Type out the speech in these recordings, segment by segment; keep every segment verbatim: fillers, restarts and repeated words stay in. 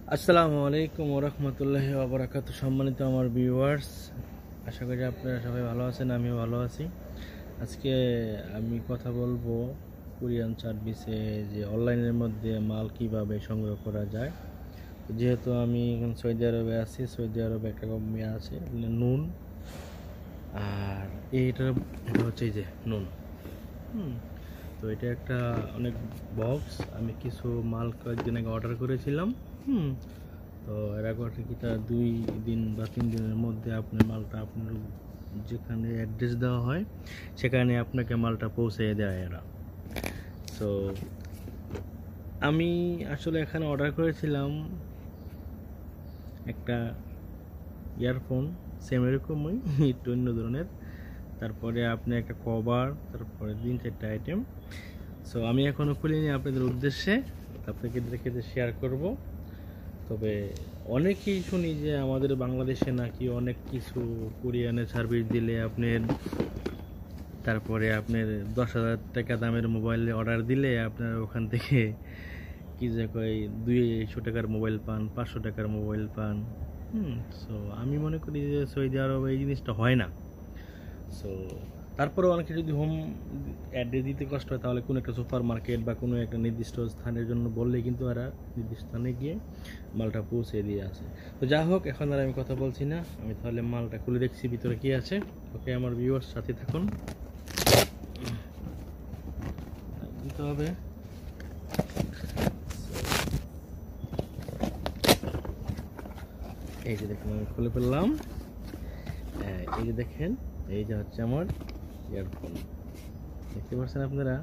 আসসালামু আলাইকুম ওয়া রাহমাতুল্লাহি ওয়া বারাকাতুহু। সম্মানিত আমার ভিউয়ার্স, আশা করি আপনারা সবাই ভালো আছেন, আমিও ভালো আছি। আজকে আমি কথা বলবো কুরিয়ান সার্ভিসে যে অনলাইনের মধ্যে মাল কিভাবে সংগ্রহ করা যায়। যেহেতু আমি এখন সৌদি আরবে আছি, সৌদি আরবে একটা কোম্পানি আছে নুন, আর এইটা এটা হচ্ছে এই যে নুন। হুম তো এটা একটা অনেক বক্স, আমি কিছু মাল কয়েকদিন আগে অর্ডার করেছিলাম। হুম তো এরা করে কি তার দুই দিন বা তিন দিনের মধ্যে আপনার মালটা আপনার যেখানে অ্যাড্রেস দেওয়া হয় সেখানে আপনাকে মালটা পৌঁছে দেয় এরা। সো আমি আসলে এখানে অর্ডার করেছিলাম একটা ইয়ারফোন, সেম এরকমই একটু অন্য ধরনের, তারপরে আপনি একটা কভার, তারপরে তিন চারটা আইটেম। সো আমি এখনও খুলিনি, আপনাদের উদ্দেশ্যে আপনাকে দেখে শেয়ার করব। তবে অনেকেই শুনি যে আমাদের বাংলাদেশে নাকি অনেক কিছু কুরিয়ানের সার্ভিস দিলে আপনার, তারপরে আপনার দশ হাজার টাকা দামের মোবাইল অর্ডার দিলে আপনার ওখান থেকে কি যে কয় দুইশো টাকার মোবাইল পান, পাঁচশো টাকার মোবাইল পান। হুম সো আমি মনে করি যে সৌদি আরবে এই জিনিসটা হয় না। সো তারপরেও অনেকে যদি হোম অ্যাড্রেস দিতে কষ্ট হয় তাহলে কোনো একটা সুপার মার্কেট বা কোনো একটা নির্দিষ্ট স্থানের জন্য বললেই কিন্তু এরা নির্দিষ্ট স্থানে গিয়ে মালটা পৌঁছে দিয়ে আসে। তো যা হোক, এখন আর আমি কথা বলছি না, আমি তাহলে মালটা খুলে দেখছি ভিতরে কি আছে। ওকে আমার ভিউয়ার্স, সাথে থাকুন। দিতে হবে এই যে দেখুন, আমি খুলে ফেললাম। এই যে দেখেন, এই যে হচ্ছে আমার ইয়ারফোন, দেখতে পাচ্ছেন আপনারা।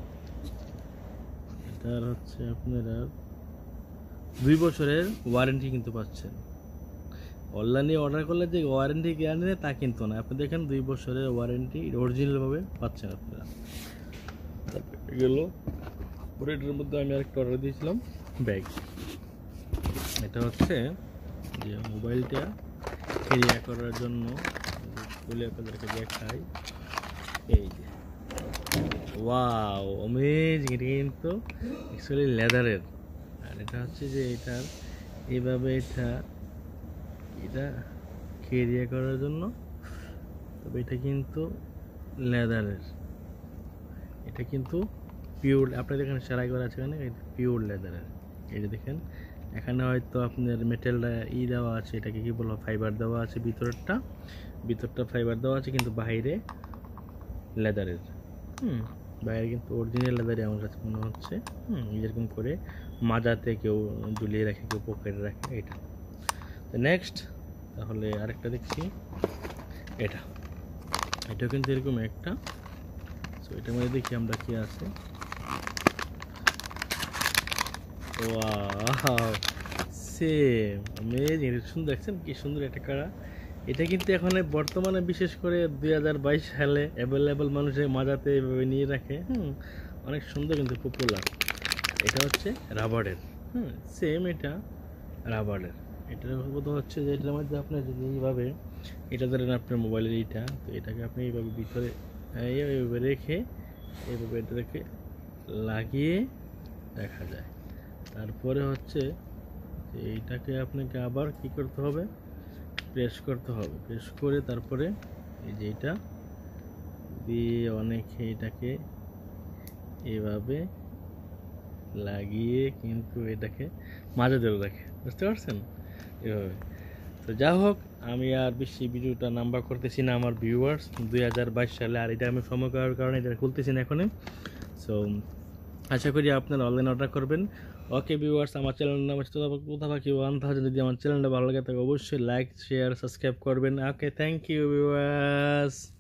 এটার হচ্ছে আপনারা দুই বছরের ওয়ারেন্টি কিন্তু পাচ্ছেন। অনলাইনে অর্ডার করলে যে ওয়ারেন্টি গ্যারান্টি নেই তা কিন্তু না, আপনি দেখেন দুই বছরের ওয়ারেন্টি অরিজিনালভাবে পাচ্ছেন আপনারা। গেল পরে এটার মধ্যে আমি আরেকটা অর্ডার দিয়েছিলাম ব্যাগ। এটা হচ্ছে যে মোবাইলটা ক্যারিয়া করার জন্য, খুলে আপনাদেরকে দেখাই। এই যে ওয়াও, অমেজিং! এটা কিন্তু অ্যাকচুয়ালি লেদারের, আর এটা হচ্ছে যে এটার এইভাবে এটা এটা ক্যারিয়া করার জন্য। তবে এটা কিন্তু লেদারের, এটা কিন্তু পিওর, আপনাদের এখানে সেলাই করা আছে, এখানে পিওর লেদারের। এই যে দেখেন, এখানে হয়তো আপনার মেটেলটা ই দেওয়া আছে, এটাকে কি বলবো, ফাইবার দেওয়া আছে, ভিতরটা ভিতরটা ফাইবার দেওয়া আছে, কিন্তু বাইরে লেদারের। হুম বাইরে কিন্তু অরিজিনাল লেদারই আমার কাছে মনে হচ্ছে। হুম এরকম করে মাজাতে কেউ ঝুলিয়ে রাখে, কেউ পকেটে রাখে। এটা তো নেক্সট, তাহলে আরেকটা দেখছি, এটা এটাও কিন্তু এরকম একটা। সো এটার মধ্যে দেখি আমরা কি আছে। Wow, same amazing! সুন্দর, দেখছেন কি সুন্দর এটা করা। এটা কিন্তু এখন বর্তমানে বিশেষ করে দুই হাজার বাইশ সালে অ্যাভেলেবল মানুষের মাজাতে এভাবে নিয়ে রাখে। হুম অনেক সুন্দর, কিন্তু পপুলার। এটা হচ্ছে রাবারের। হুম সেম এটা রাবারের। এটার কথা হচ্ছে যে এটার মধ্যে আপনার যদি এইভাবে, এটা ধরেন আপনার মোবাইলের এইটা, তো এটাকে আপনি এইভাবে ভিতরে এইভাবে রেখে, এইভাবে এটা রেখে লাগিয়ে দেখা যায়। তারপরে হচ্ছে এইটাকে আপনাকে আবার কি করতে হবে, প্রেস করতে হবে। প্রেস করে তারপরে এই যে এটা দিয়ে অনেকে এটাকে এভাবে লাগিয়ে কিন্তু এটাকে মাঝে ধরে রাখে, বুঝতে পারছেন এভাবে। তো যা হোক, আমি আর বেশি ভিডিওটা নাম্বার করতেছি না আমার ভিউয়ার্স, দুই হাজার বাইশ সালে, আর এটা আমি সময় করার কারণে এটা খুলতেছি না এখনই। সো আশা করি আপনারা অনলাইন অর্ডার করবেন। ওকে ভিউয়ার্স, আমার চ্যানেল নাম হচ্ছে কোথা পাখি ওয়ান থাউজেন্ড। যদি আমার চ্যানেলটা ভালো লাগে তাকে অবশ্যই লাইক, শেয়ার, সাবস্ক্রাইব করবেন। Okay, thank you viewers.